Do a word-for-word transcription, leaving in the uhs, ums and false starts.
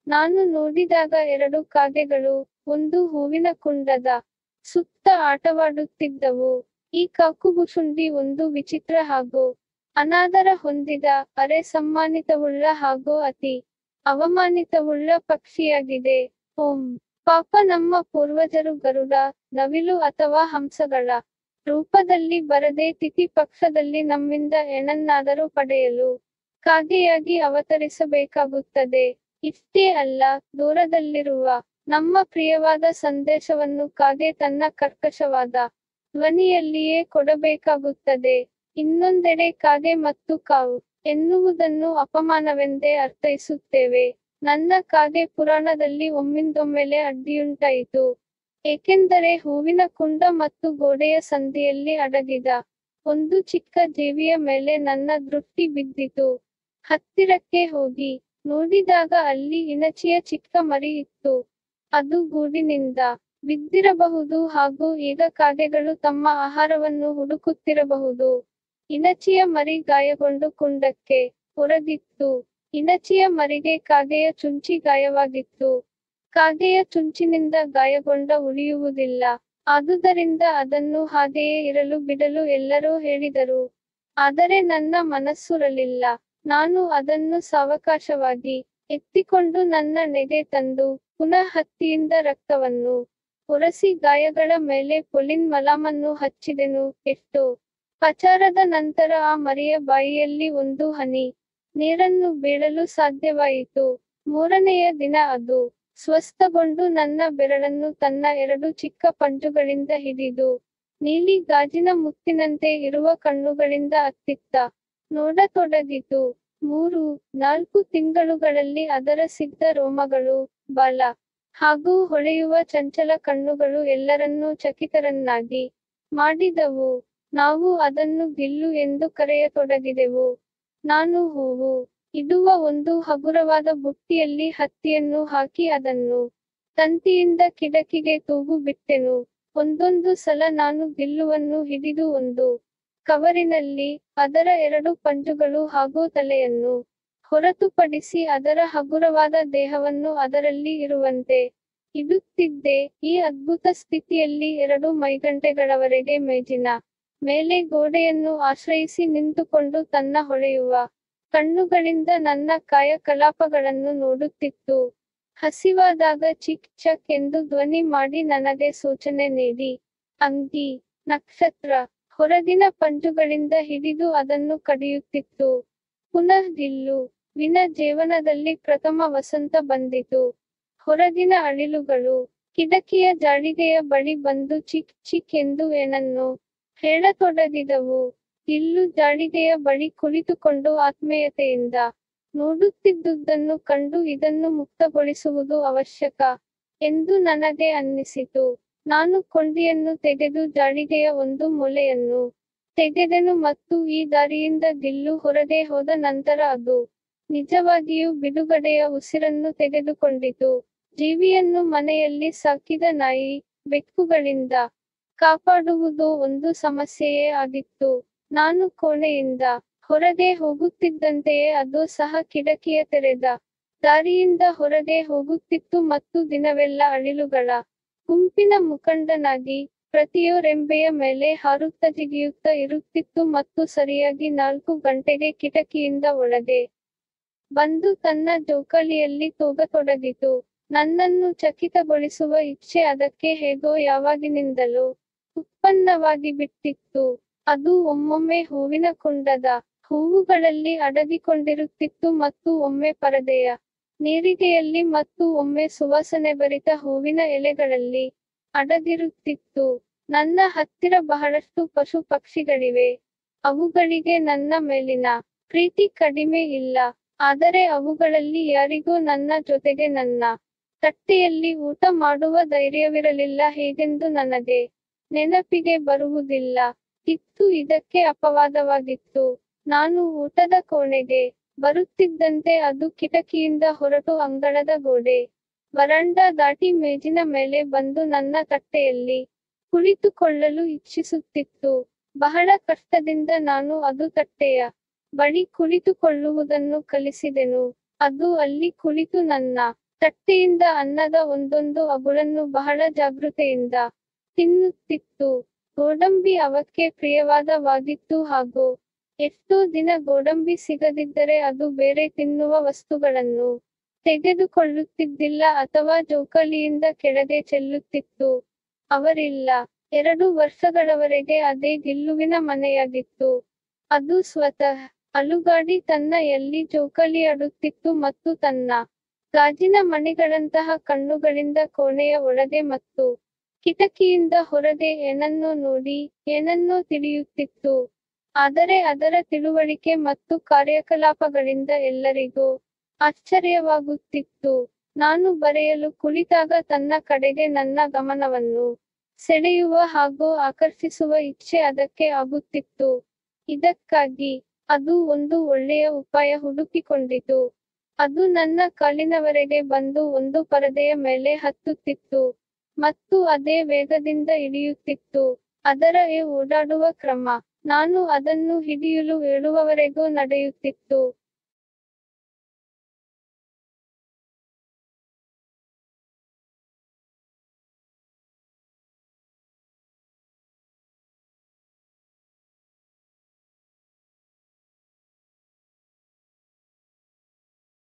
ನಾನು ನೋಡಿದಾಗ ಎರಡು ಕಾಗೆಗಳು, ಒಂದು ಹೂವಿನ ಕುಂಡದ ಸುತ್ತ ಆಟವಾಡುತ್ತಿದ್ದವು. ಈ ಕಾಕುಬುಷುಂಡಿ ಒಂದು ವಿಚಿತ್ರ ಹಾಗೂ ಅನಾದರ ಹೊಂದಿದ, ಅರೆ ಸಮ್ಮಾನಿತವುಳ್ಳ ಹಾಗೂ ಅತಿ ಅವಮಾನಿತವುಳ್ಳ ಪಕ್ಷಿಯಾಗಿದೆ. ಓಂ ಪಾಪ ನಮ್ಮ ಪೂರ್ವಜರು ಗರುಡ, ನವಿಲು ಅಥವಾ ಹಂಸಗಳ ರೂಪದಲ್ಲಿ ಬರದೆ ತಿಥಿ ಪಕ್ಷದಲ್ಲಿ ನಮ್ಮಿಂದ ಏನನ್ನಾದರೂ ಪಡೆಯಲು ಕಾಗೆಯಾಗಿ ಅವತರಿಸಬೇಕಾಗುತ್ತದೆ. ಇಷ್ಟೇ ಅಲ್ಲ, ದೂರದಲ್ಲಿರುವ ನಮ್ಮ ಪ್ರಿಯವಾದ ಸಂದೇಶವನ್ನು ಕಾಗೆ ತನ್ನ ಕರ್ಕಶವಾದ ಧ್ವನಿಯಲ್ಲಿಯೇ ಕೊಡಬೇಕಾಗುತ್ತದೆ. ಇನ್ನೊಂದೆಡೆ ಕಾಗೆ ಮತ್ತು ಕಾವು ಎನ್ನುವುದನ್ನು ಅಪಮಾನವೆಂದೇ ಅರ್ಥೈಸುತ್ತೇವೆ. ನನ್ನ ಕಾಗೆ ಪುರಾಣದಲ್ಲಿ ಒಮ್ಮಿಂದೊಮ್ಮೆಲೆ ಅಡ್ಡಿಯುಂಟಾಯಿತು. ಏಕೆಂದರೆ ಹೂವಿನ ಕುಂಡ ಮತ್ತು ಗೋಡೆಯ ಸಂದಿಯಲ್ಲಿ ಅಡಗಿದ ಒಂದು ಚಿಕ್ಕ ಜೀವಿಯ ಮೇಲೆ ನನ್ನ ದೃಷ್ಟಿ ಬಿದ್ದಿತು. ಹತ್ತಿರಕ್ಕೆ ಹೋಗಿ ನೋಡಿದಾಗ ಅಲ್ಲಿ ಇಣಚಿಯ ಚಿಕ್ಕ ಮರಿ ಇತ್ತು. ಅದು ಗೂಡಿನಿಂದ ಬಿದ್ದಿರಬಹುದು ಹಾಗೂ ಈಗ ಕಾಗೆಗಳು ತಮ್ಮ ಆಹಾರವನ್ನು ಹುಡುಕುತ್ತಿರಬಹುದು. ಇಣಚಿಯ ಮರಿ ಗಾಯಗೊಂಡು ಕುಂಡಕ್ಕೆ ಒರಗಿತ್ತು. ಇಣಚಿಯ ಮರಿಗೆ ಕಾಗೆಯ ಚುಂಚಿ ಗಾಯವಾಗಿತ್ತು. ಕಾಗೆಯ ಚುಂಚಿನಿಂದ ಗಾಯಗೊಂಡ ಉಳಿಯುವುದಿಲ್ಲ. ಆದುದರಿಂದ ಅದನ್ನು ಹಾಗೆಯೇ ಇರಲು ಬಿಡಲು ಎಲ್ಲರೂ ಹೇಳಿದರು. ಆದರೆ ನನ್ನ ಮನಸ್ಸುರಲಿಲ್ಲ. ನಾನು ಅದನ್ನು ಸಾವಕಾಶವಾಗಿ ಎತ್ತಿಕೊಂಡು ನನ್ನ ನೆಗೆ ತಂದು, ಪುನಃ ಹತ್ತಿಯಿಂದ ರಕ್ತವನ್ನು ಒರೆಸಿ ಗಾಯಗಳ ಮೇಲೆ ಪೊಲಿನ್ ಮಲಾಮನ್ನು ಹಚ್ಚಿದೆನು. ಎಷ್ಟೋ ಪಚಾರದ ನಂತರ ಆ ಮರಿಯ ಬಾಯಿಯಲ್ಲಿ ಒಂದು ಹನಿ ನೀರನ್ನು ಬೀಳಲು ಸಾಧ್ಯವಾಯಿತು. ಮೂರನೆಯ ದಿನ ಅದು ಸ್ವಸ್ಥಗೊಂಡು ನನ್ನ ಬೆರಳನ್ನು ತನ್ನ ಎರಡು ಚಿಕ್ಕ ಪಂಜುಗಳಿಂದ ಹಿಡಿದು, ನೀಲಿ ಗಾಜಿನ ಮುತ್ತಿನಂತೆ ಇರುವ ಕಣ್ಣುಗಳಿಂದ ಅತ್ತಿತ್ತ ನೋಡತೊಡಗಿತು. ಮೂರು, ನಾಲ್ಕು ತಿಂಗಳುಗಳಲ್ಲಿ ಅದರ ಸಿಗ್ದ ರೋಮಗಳು, ಬಾಲ ಹಾಗೂ ಹೊಳೆಯುವ ಚಂಚಲ ಕಣ್ಣುಗಳು ಎಲ್ಲರನ್ನೂ ಚಕಿತರನ್ನಾಗಿ ಮಾಡಿದವು. ನಾವು ಅದನ್ನು ಗಿಲ್ಲು ಎಂದು ಕರೆಯತೊಡಗಿದೆವು. ನಾನು ಹೂವು ಇಡುವ ಒಂದು ಹಗುರವಾದ ಬುಟ್ಟಿಯಲ್ಲಿ ಹತ್ತಿಯನ್ನು ಹಾಕಿ ಅದನ್ನು ತಂತಿಯಿಂದ ಕಿಡಕಿಗೆ ತೂಗು ಬಿಟ್ಟೆನು. ಒಂದೊಂದು ಸಲ ನಾನು ಗಿಲ್ಲುವನ್ನು ಹಿಡಿದು ಒಂದು ಕವರಿನಲ್ಲಿ ಅದರ ಎರಡು ಪಂಜುಗಳು ಹಾಗೂ ತಲೆಯನ್ನು ಹೊರತುಪಡಿಸಿ ಅದರ ಹಗುರವಾದ ದೇಹವನ್ನು ಅದರಲ್ಲಿ ಇರುವಂತೆ ಇಡುತ್ತಿದ್ದೆ. ಈ ಅದ್ಭುತ ಸ್ಥಿತಿಯಲ್ಲಿ ಎರಡು ಮೈಗಂಟೆಗಳವರೆಗೆ ಮೇಜಿನ ಮೇಲೆ ಗೋಡೆಯನ್ನು ಆಶ್ರಯಿಸಿ ನಿಂತುಕೊಂಡು ತನ್ನ ಹೊಳೆಯುವ ಕಣ್ಣುಗಳಿಂದ ನನ್ನ ಕಾಯಕಲಾಪಗಳನ್ನು ನೋಡುತ್ತಿತ್ತು. ಹಸಿವಾದಾಗ ಚಿಕ್ ಚಕ್ ಎಂದು ಧ್ವನಿ ಮಾಡಿ ನನಗೆ ಸೂಚನೆ ನೀಡಿ, ಅಂಗಿ, ನಕ್ಷತ್ರ, ಹೊರಗಿನ ಪಂಜುಗಳಿಂದ ಹಿಡಿದು ಅದನ್ನು ಕಡಿಯುತ್ತಿತ್ತು. ಪುನಃ ಗಿಲ್ಲು. ವಿನ ಜೀವನದಲ್ಲಿ ಪ್ರಥಮ ವಸಂತ ಬಂದಿತು. ಹೊರಗಿನ ಅಳಿಲುಗಳು ಕಿಡಕಿಯ ಜಾಳಿಗೆಯ ಬಳಿ ಬಂದು ಚಿಕ್ ಚಿಕ್ ಎಂದು ಏನನ್ನು ಹೇಳತೊಡಗಿದವು. ಗಿಲ್ಲು ಜಾಳಿಗೆಯ ಬಳಿ ಕುಳಿತುಕೊಂಡು ಆತ್ಮೀಯತೆಯಿಂದ ನೋಡುತ್ತಿದ್ದುದನ್ನು ಕಂಡು ಇದನ್ನು ಮುಕ್ತಗೊಳಿಸುವುದು ಅವಶ್ಯಕ ಎಂದು ನನಗೆ ಅನ್ನಿಸಿತು. ನಾನು ಕೊಂಡಿಯನ್ನು ತೆಗೆದು ಜಾಳಿಗೆಯ ಒಂದು ಮೊಲೆಯನ್ನು ತೆಗೆದೆನು ಮತ್ತು ಈ ದಾರಿಯಿಂದ ಗಿಲ್ಲು ಹೊರಗೆ ಹೋದ ನಂತರ ಅದು ನಿಜವಾಗಿಯೂ ಬಿಡುಗಡೆಯ ಉಸಿರನ್ನು ತೆಗೆದುಕೊಂಡಿತು. ಜೀವಿಯನ್ನು ಮನೆಯಲ್ಲಿ ಸಾಕಿದ ನಾಯಿ, ಬೆಕ್ಕುಗಳಿಂದ ಕಾಪಾಡುವುದು ಒಂದು ಸಮಸ್ಯೆಯೇ ಆಗಿತ್ತು. ನಾನು ಕೋಣೆಯಿಂದ ಹೊರಗೆ ಹೋಗುತ್ತಿದ್ದಂತೆಯೇ ಅದು ಸಹ ಕಿಡಕಿಯ ತೆರೆದ ದಾರಿಯಿಂದ ಹೊರಗೆ ಹೋಗುತ್ತಿತ್ತು ಮತ್ತು ದಿನವೆಲ್ಲ ಅಳಿಲುಗಳ ಗುಂಪಿನ ಮುಖಂಡನಾಗಿ ಪ್ರತಿಯೋ ರೆಂಬೆಯ ಮೇಲೆ ಹಾರುತ್ತ ಜಿಗಿಯುತ್ತಾ ಇರುತ್ತಿತ್ತು ಮತ್ತು ಸರಿಯಾಗಿ ನಾಲ್ಕು ಗಂಟೆಗೆ ಕಿಟಕಿಯಿಂದ ಒಳಗೆ ಬಂದು ತನ್ನ ಜೋಕಾಲಿಯಲ್ಲಿ ತೂಗತೊಡಗಿತು. ನನ್ನನ್ನು ಚಕಿತಗೊಳಿಸುವ ಇಚ್ಛೆ ಅದಕ್ಕೆ ಹೇಗೋ ಯಾವಾಗಿನಿಂದಲೂ ಉತ್ಪನ್ನವಾಗಿ ಬಿಟ್ಟಿತ್ತು. ಅದು ಒಮ್ಮೊಮ್ಮೆ ಹೂವಿನ ಕುಂಡದ ಹೂವುಗಳಲ್ಲಿ ಅಡಗಿಕೊಂಡಿರುತ್ತಿತ್ತು ಮತ್ತು ಒಮ್ಮೆ ಪರದೆಯ ನೀರಿಗೆಯಲ್ಲಿ ಮತ್ತು ಒಮ್ಮೆ ಸುವಾಸನೆಭರಿತ ಹೂವಿನ ಎಲೆಗಳಲ್ಲಿ ಅಡಗಿರುತ್ತಿತ್ತು. ನನ್ನ ಹತ್ತಿರ ಬಹಳಷ್ಟು ಪಶು ಪಕ್ಷಿಗಳಿವೆ. ಅವುಗಳಿಗೆ ನನ್ನ ಮೇಲಿನ ಪ್ರೀತಿ ಕಡಿಮೆ ಇಲ್ಲ. ಆದರೆ ಅವುಗಳಲ್ಲಿ ಯಾರಿಗೂ ನನ್ನ ಜೊತೆಗೆ ನನ್ನ ತಟ್ಟೆಯಲ್ಲಿ ಊಟ ಮಾಡುವ ಧೈರ್ಯವಿರಲಿಲ್ಲ ಹೇಗೆಂದು ನನಗೆ ನೆನಪಿಗೆ ಬರುವುದಿಲ್ಲ. ಇತ್ತು ಇದಕ್ಕೆ ಅಪವಾದವಾಗಿತ್ತು. ನಾನು ಊಟದ ಕೋಣೆಗೆ ಬರುತ್ತಿದ್ದಂತೆ ಅದು ಕಿಟಕಿಯಿಂದ ಹೊರಟು ಅಂಗಳದ ಗೋಡೆ, ವರಾಂಡಾ ದಾಟಿ ಮೇಜಿನ ಮೇಲೆ ಬಂದು ನನ್ನ ತಟ್ಟೆಯಲ್ಲಿ ಕುಳಿತುಕೊಳ್ಳಲು ಇಚ್ಛಿಸುತ್ತಿತ್ತು. ಬಹಳ ಕಷ್ಟದಿಂದ ನಾನು ಅದು ತಟ್ಟೆಯ ಬಳಿ ಕುಳಿತುಕೊಳ್ಳುವುದನ್ನು ಕಲಿಸಿದೆನು. ಅದು ಅಲ್ಲಿ ಕುಳಿತು ನನ್ನ ತಟ್ಟೆಯಿಂದ ಅನ್ನದ ಒಂದೊಂದು ಅಗುಳನ್ನು ಬಹಳ ಜಾಗೃತೆಯಿಂದ ತಿನ್ನುತ್ತಿತ್ತು. ಗೋಡಂಬಿ ಅವಕ್ಕೆ ಪ್ರಿಯವಾದವಾಗಿತ್ತು ಹಾಗೂ ಎಷ್ಟೋ ದಿನ ಗೋಡಂಬಿ ಸಿಗದಿದ್ದರೆ ಅದು ಬೇರೆ ತಿನ್ನುವ ವಸ್ತುಗಳನ್ನು ತೆಗೆದುಕೊಳ್ಳುತ್ತಿದ್ದಿಲ್ಲ ಅಥವಾ ಜೋಕಾಲಿಯಿಂದ ಕೆಳಗೆ ಚೆಲ್ಲುತ್ತಿತ್ತು. ಅವರಿಲ್ಲ. ಎರಡು ವರ್ಷಗಳವರೆಗೆ ಅದೇ ಗಿಲ್ಲುವಿನ ಮನೆಯಾಗಿತ್ತು. ಅದು ಸ್ವತಃ ಅಲುಗಾಡಿ ತನ್ನ ಯಲ್ಲಿ ಜೋಕಾಲಿ ಆಡುತ್ತಿತ್ತು ಮತ್ತು ತನ್ನ ಗಾಜಿನ ಮಣಿಗಳಂತಹ ಕಣ್ಣುಗಳಿಂದ ಕೋಣೆಯ ಒಳಗೆ ಮತ್ತು ಕಿಟಕಿಯಿಂದ ಹೊರಗೆ ಏನನ್ನೋ ನೋಡಿ, ಏನನ್ನೋ ತಿಳಿಯುತ್ತಿತ್ತು. ಆದರೆ ಅದರ ತಿಳುವಳಿಕೆ ಮತ್ತು ಕಾರ್ಯಕಲಾಪಗಳಿಂದ ಎಲ್ಲರಿಗೂ ಆಶ್ಚರ್ಯವಾಗುತ್ತಿತ್ತು. ನಾನು ಬರೆಯಲು ಕುಳಿತಾಗ ತನ್ನ ಕಡೆಗೆ ನನ್ನ ಗಮನವನ್ನು ಸೆಳೆಯುವ ಹಾಗೂ ಆಕರ್ಷಿಸುವ ಇಚ್ಛೆ ಅದಕ್ಕೆ ಆಗುತ್ತಿತ್ತು. ಇದಕ್ಕಾಗಿ ಅದು ಒಂದು ಒಳ್ಳೆಯ ಉಪಾಯ ಹುಡುಕಿಕೊಂಡಿತು. ಅದು ನನ್ನ ಕಾಲಿನವರೆಗೆ ಬಂದು ಒಂದು ಪರದೆಯ ಮೇಲೆ ಹತ್ತುತ್ತಿತ್ತು ಮತ್ತು ಅದೇ ವೇಗದಿಂದ ಇಳಿಯುತ್ತಿತ್ತು. ಅದರ ಎ ಓಡಾಡುವ ಕ್ರಮ. ನಾನು ಅದನ್ನು ಹಿಡಿಯಲು ಏಳುವವರೆಗೂ ನಡೆಯುತ್ತಿತ್ತು.